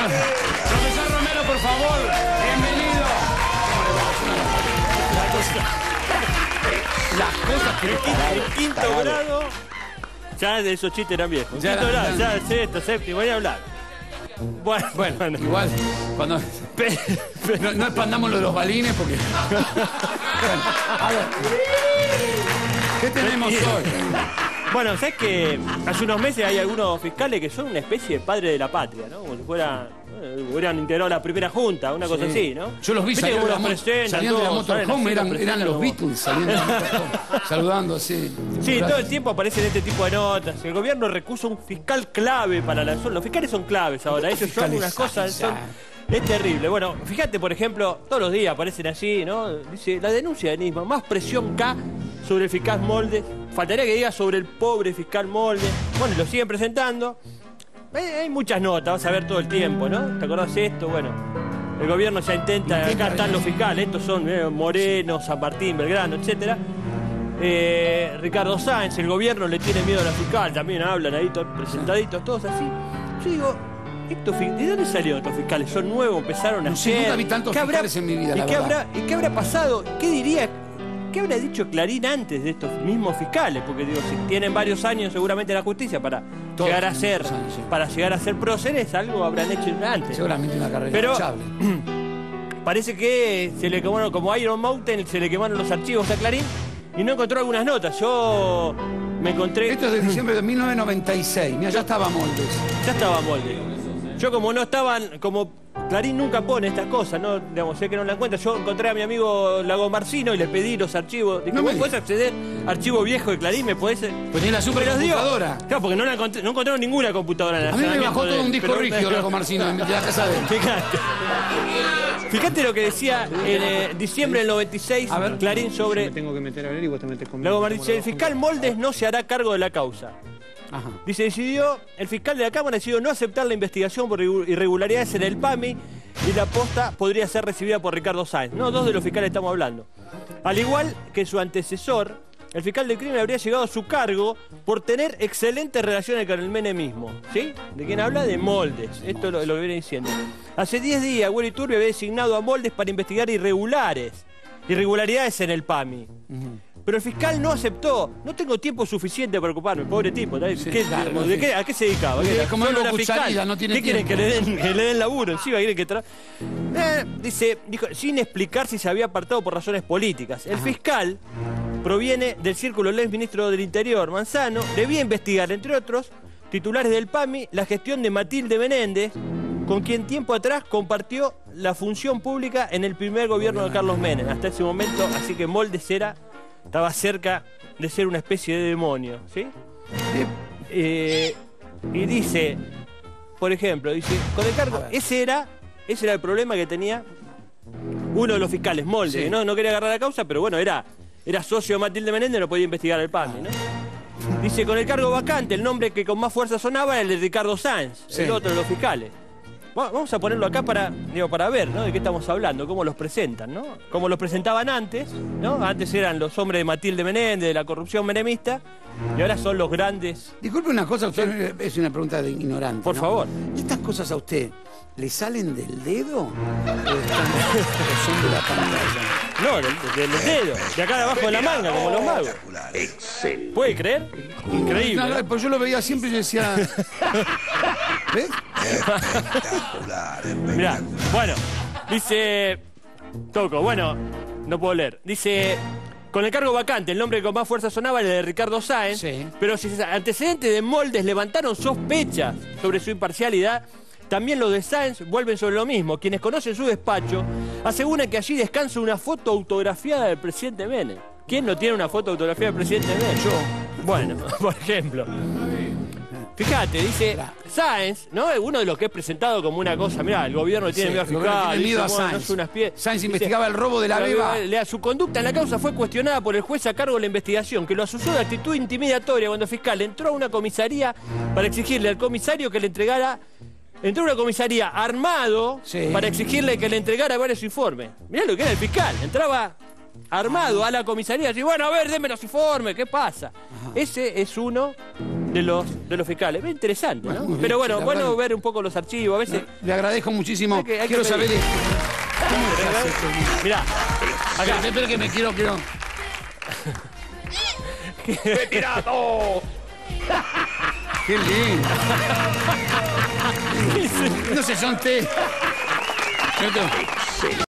Profesor Romero, por favor, bienvenido. Las cosas que El quinto grado. Ya de esos chistes eran viejos. Ya Quinto era- grado, ya sexto, séptimo, voy a hablar. Bueno, Igual, cuando... No expandamos lo de los balines porque... Bueno, a ver. ¿Qué tenemos hoy? Bueno, ¿sabes que hace unos meses hay algunos fiscales que son una especie de padre de la patria, ¿no? Como si hubieran integrado la primera junta, una cosa así, ¿no? Yo los vi ¿Viste saliendo cómo de los presentan salían de la todos, salen motorhome, así, eran presentan los como- Beatles saliendo de la motorhome, saludando así. Sí, todo el tiempo aparecen este tipo de notas. El gobierno recusa un fiscal clave para la zona. Los fiscales son claves ahora. Ellos son fiscales unas cosas. hay, Es terrible. Bueno, fíjate, por ejemplo, todos los días aparecen así, ¿no? Dice, la denuncia de Nisman, más presión K sobre el fiscal Moldes. Faltaría que diga sobre el pobre fiscal Moldes. Bueno, y lo siguen presentando. Hay muchas notas, vas a ver todo el tiempo, ¿no? ¿Te acordás de esto? Bueno, el gobierno ya intenta, acá están los fiscales, estos son Moreno, San Martín, Belgrano, etcétera. Ricardo Sáenz, el gobierno le tiene miedo a la fiscal, también hablan ahí todos presentaditos, todos así. Yo digo, ¿de dónde salieron estos fiscales? ¿Son nuevos? ¿Empezaron a No sé, nunca vi tantos fiscales en mi vida, la verdad. ¿Y qué habrá pasado? ¿Qué diría? ¿Qué habrá dicho Clarín antes de estos mismos fiscales? Porque digo, si tienen varios años seguramente en la justicia para Todos llegar a tienen ser, muchos años, sí. para llegar a ser próceres, algo habrán hecho antes. Seguramente una carrera Pero- intachable. Parece que se le quemaron, como Iron Mountain, se le quemaron los archivos a Clarín y no encontró algunas notas. Yo me encontré... Esto es de diciembre de 1996. Mira, ya estaba Moldes. Ya estaba Molde. Yo como no estaban, como Clarín nunca pone estas cosas, no, digamos, sé que no la encuentra. Yo encontré a mi amigo Lago Marcino y le pedí los archivos. Dije, No me ¿vos podés acceder al archivo viejo de Clarín? ¿Me podés...? Pues tiene la supercomputadora. Claro, porque no encontraron ninguna computadora en el A mí me allanamiento bajó todo de- un disco pero- rígido Lago Marcino de la casa de él. Fíjate lo que decía en diciembre del 96 A ver. Clarín sobre... Me tengo que meter a ver y vos te metes conmigo. Lago Martín dice, el fiscal Moldes no se hará cargo de la causa. Ajá. Dice, el fiscal de la Cámara decidió no aceptar la investigación por irregularidades en el PAMI y la posta podría ser recibida por Ricardo Sáenz. No, dos de los fiscales estamos hablando. Al igual que su antecesor, el fiscal del crimen habría llegado a su cargo por tener excelentes relaciones con el menemismo. ¿Sí? ¿De quién habla? De Moldes. Esto es lo que viene diciendo. Hace 10 días, Willy Turbio había designado a Moldes para investigar irregularidades en el PAMI. Pero el fiscal no aceptó. No tengo tiempo suficiente para ocuparme, pobre tipo. ¿A qué se dedicaba? Como Solo algo era fiscal. cucharilla, no tiene ¿Qué quieren tiempo. que le den laburo encima? ¿Quieren que dijo, sin explicar si se había apartado por razones políticas. El fiscal proviene del círculo del exministro del Interior, Manzano, debía investigar, entre otros, titulares del PAMI, la gestión de Matilde Menéndez, con quien tiempo atrás compartió la función pública en el primer gobierno de Carlos Menem. Hasta ese momento, así que Moldes estaba cerca de ser una especie de demonio, ¿sí? Y dice, por ejemplo, con el cargo, ese era el problema que tenía uno de los fiscales, Moldes, Sí. que no quería agarrar la causa, pero bueno, era socio de Matilde Menéndez, no podía investigar el PAMI, ¿no? Dice, con el cargo vacante, el nombre que con más fuerza sonaba era el de Ricardo Sáenz, Sí. el otro de los fiscales. Vamos a ponerlo acá para ver, ¿no? De qué estamos hablando, cómo los presentan, ¿no? Como los presentaban antes, ¿no? Antes eran los hombres de Matilde Menéndez, de la corrupción menemista, y ahora son los grandes. Disculpe una cosa, usted es una pregunta de ignorante. Por ¿no? favor. ¿Estas cosas a usted le salen del dedo o son de la pantalla? No, del dedo, de acá de abajo de la manga, como los magos. ¿Puede creer? Increíble. No, pues yo lo veía siempre y yo decía... ¿Ves? Mirá, bueno, dice Toco, bueno, no puedo leer. Dice, con el cargo vacante, el nombre que con más fuerza sonaba era el de Ricardo Sáenz, Sí. pero si antecedentes de Moldes levantaron sospechas sobre su imparcialidad, también los de Sáenz vuelven sobre lo mismo. Quienes conocen su despacho aseguran que allí descansa una foto autografiada del presidente Menem. ¿Quién no tiene una foto autografiada del presidente Menem? Yo. Bueno, por ejemplo. Fíjate, dice Sáenz, ¿no? Es uno de los que es presentado como una cosa. Mirá, el gobierno tiene Sí, miedo al el gobierno fiscal. tiene miedo dice, a bueno, Sáenz. no es unas pie- Sáenz dice, investigaba el robo de la beba. Su conducta en la causa fue cuestionada por el juez a cargo de la investigación, que lo acusó de actitud intimidatoria cuando el fiscal entró a una comisaría para exigirle al comisario que le entregara. Entró a una comisaría armado Sí. para exigirle que le entregara varios informes. Mirá lo que era el fiscal. Entraba armado a la comisaría y decía, bueno, a ver, denme los informes, ¿qué pasa? Ese es uno de los fiscales. Es interesante, ¿no? Bueno, muy Pero bien, bueno, la bueno verdad. ver un poco los archivos, a veces. Le agradezco muchísimo. Hay que Quiero saber pedir. esto. ¿Cómo se hace esto? Mirá, acá. Espera que me quiero. ¡Retirado! ¡Qué lindo! No sé, son té. Yo tengo-